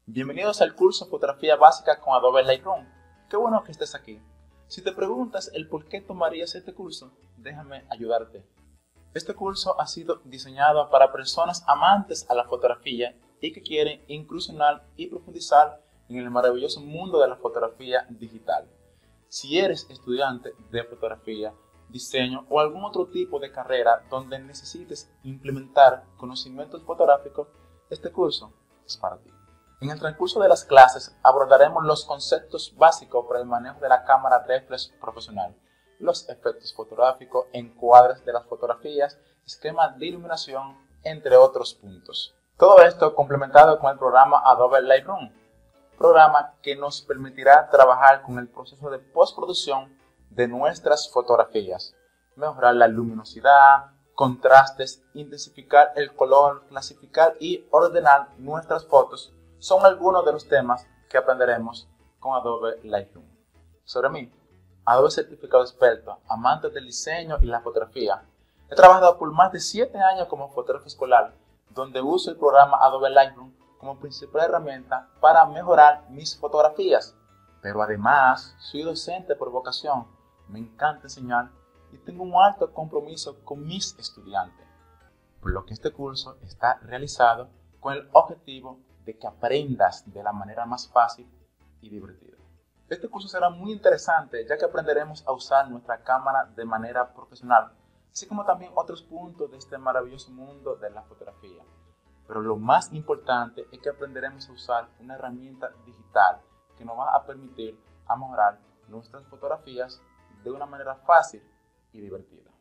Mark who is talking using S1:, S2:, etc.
S1: Bienvenidos al curso Fotografía Básica con Adobe Lightroom. Qué bueno que estés aquí. Si te preguntas el por qué tomarías este curso, déjame ayudarte. Este curso ha sido diseñado para personas amantes a la fotografía y que quieren incursionar y profundizar en el maravilloso mundo de la fotografía digital. Si eres estudiante de fotografía, diseño o algún otro tipo de carrera donde necesites implementar conocimientos fotográficos, este curso es para ti. En el transcurso de las clases abordaremos los conceptos básicos para el manejo de la cámara reflex profesional, los efectos fotográficos, encuadres de las fotografías, esquemas de iluminación, entre otros puntos. Todo esto complementado con el programa Adobe Lightroom, programa que nos permitirá trabajar con el proceso de postproducción de nuestras fotografías, mejorar la luminosidad, contrastes, intensificar el color, clasificar y ordenar nuestras fotos. Son algunos de los temas que aprenderemos con Adobe Lightroom. Sobre mí, Adobe certificado experto, amante del diseño y la fotografía. He trabajado por más de 7 años como fotógrafo escolar, donde uso el programa Adobe Lightroom como principal herramienta para mejorar mis fotografías. Pero además, soy docente por vocación, me encanta enseñar y tengo un alto compromiso con mis estudiantes, por lo que este curso está realizado con el objetivo de que aprendas de la manera más fácil y divertida. Este curso será muy interesante ya que aprenderemos a usar nuestra cámara de manera profesional, así como también otros puntos de este maravilloso mundo de la fotografía. Pero lo más importante es que aprenderemos a usar una herramienta digital que nos va a permitir mejorar nuestras fotografías de una manera fácil y divertida.